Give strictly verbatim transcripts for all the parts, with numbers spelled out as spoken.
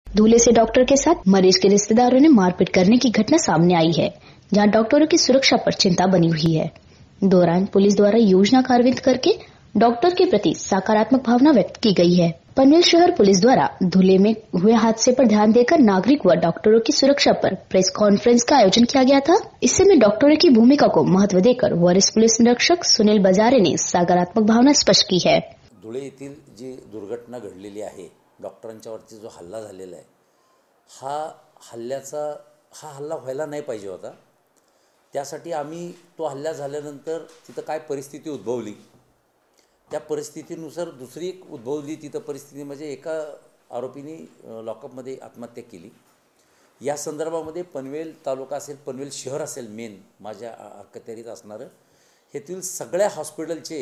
धूले से doctor के साथ मरीज के रिश्तेदारों ने मारपीट करने की घटना सामने आई है, जहां डॉक्टरों की सुरक्षा पर चिंता बनी हुई है। दौरान पुलिस द्वारा योजना कार्यान्वित करके डॉक्टर के प्रति सकारात्मक भावना व्यक्त की गई है। पनवेल शहर पुलिस द्वारा धूले में हुए हादसे पर ध्यान देकर नागरिक व डॉक्टरों की सुरक्षा पर प्रेस कॉन्फ्रेंस का आयोजन किया गया था। इससे में डॉक्टरों की भूमिका को महत्व देकर वरिष्ठ पुलिस निरीक्षक सुनील बजारे ने सकारात्मक भावना स्पष्ट की है। धुळे येथील जी दुर्घटना घडलेली आहे, डॉक्टरांच्यावरती जो हल्ला झालेला आहे, हा हल्ल्याचा हा हल्ला व्हायला नाही पाहिजे होता। त्यासाठी आम्ही तो हल्ला झाल्यानंतर तिथं काय परिस्थिती उद्भवली, त्या परिस्थितीनुसार दुसरी एक उद्भवली तिथं परिस्थिती म्हणजे एका आरोपीने लॉकअपमध्ये आत्महत्या केली। या संदर्भामध्ये पनवेल तालुका असेल, पनवेल शहर असेल, मेन माझ्या अखत्यारीत असणारं हेतील सगळ्या हॉस्पिटलचे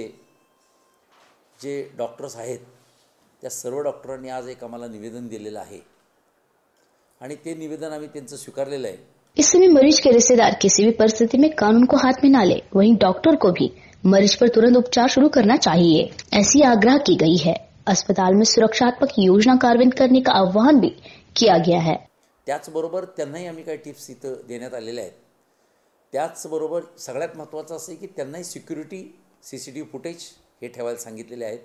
जे डॉक्टर्स आहेत, त्या सर्व डॉक्टरांनी आज एक आम्हाला निवेदन दिलेलं आहे आणि ते निवेदन आम्ही त्यांचं स्वीकारलेलं आहे। इस समय मरीज के रिश्तेदार किसी भी परिस्थिति में कानून को हाथ में न ले, वहीं डॉक्टर को भी मरीज पर तुरंत उपचार शुरू करना चाहिए, ऐसी आग्रह की गई है। अस्पताल में सुरक्षात्मक योजना कार्यान्वित करने का आह्वान भी किया गया है। त्याचबरोबर त्यांनाही आम्ही काही टिप्स इथं देण्यात आलेल्या आहेत। त्याचबरोबर सगळ्यात महत्त्वाचं असं आहे की त्यांनाही सिक्युरिटी सीसीटीव्ही फुटेज हे ठेवायला सांगितलेले आहेत।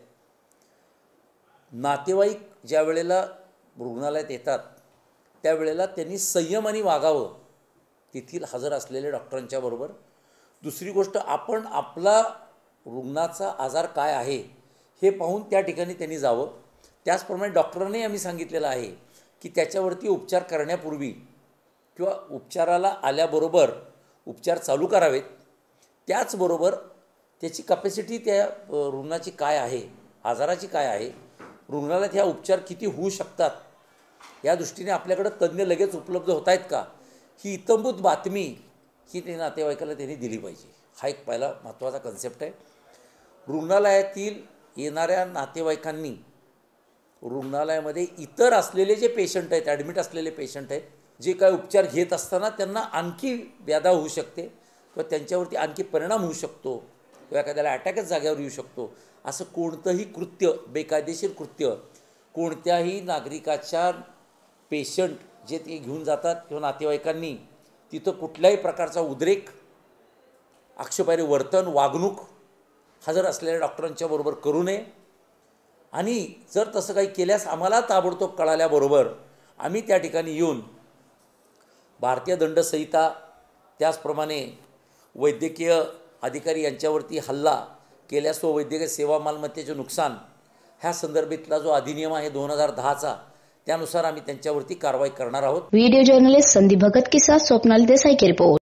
नातेवाईक ज्या वेळेला रुग्णालयात येतात त्यावेळेला त्यांनी संयमाने वागावं तेथील हजर असलेल्या डॉक्टरांच्या बरोबर। दुसरी गोष्ट, आपण आपला रुग्णाचा आजार काय आहे हे पाहून त्या ठिकाणी त्यांनी जावं। त्याचप्रमाणे डॉक्टरांनी आम्ही सांगितलेलं आहे की त्याच्यावरती उपचार करण्यापूर्वी किंवा उपचाराला आल्याबरोबर उपचार चालू करावेत। त्याचबरोबर त्याची कॅपॅसिटी त्या रुग्णाची काय आहे, आजाराची काय आहे, रुग्णालयात ह्या उपचार किती होऊ शकतात, या दृष्टीने आपल्याकडे तज्ञ लगेच उपलब्ध होत आहेत का, ही इत्थंभूत बातमी ही ते नातेवाईकाला त्यांनी दिली पाहिजे। हा एक पहिला महत्त्वाचा कन्सेप्ट आहे। रुग्णालयातील येणाऱ्या नातेवाईकांनी रुग्णालयामध्ये इतर असलेले जे पेशंट आहेत, ॲडमिट असलेले पेशंट आहेत, जे काय उपचार घेत असताना त्यांना आणखी व्याधा होऊ शकते किंवा त्यांच्यावरती आणखी परिणाम होऊ शकतो किंवा एखाद्याला अटॅकच जाग्यावर येऊ शकतो, असं कोणतंही कृत्य, बेकायदेशीर कृत्य कोणत्याही नागरिकाच्या पेशंट जे ते घेऊन जातात किंवा नातेवाईकांनी तिथं कुठल्याही प्रकारचा उद्रेक, आक्षेपार्ह वर्तन, वागणूक हजर असलेल्या डॉक्टरांच्या बरोबर करू नये। आणि जर तसं काही केल्यास आम्हाला ताबडतोब कळाल्याबरोबर आम्ही त्या ठिकाणी येऊन भारतीय दंड संहिता, त्याचप्रमाणे वैद्यकीय अधिकारी यांच्यावरती हल्ला केल्यास व वैद्यकीय सेवा मालमत्तेचे नुकसान ह्या संदर्भातला जो अधिनियम आहे दोन हजार दहाचा, त्यानुसार आम्ही त्यांच्यावरती कारवाई करणार आहोत। वीडियो जर्नलिस्ट संदीप भगत के साथ स्वप्नाली देसाई की रिपोर्ट।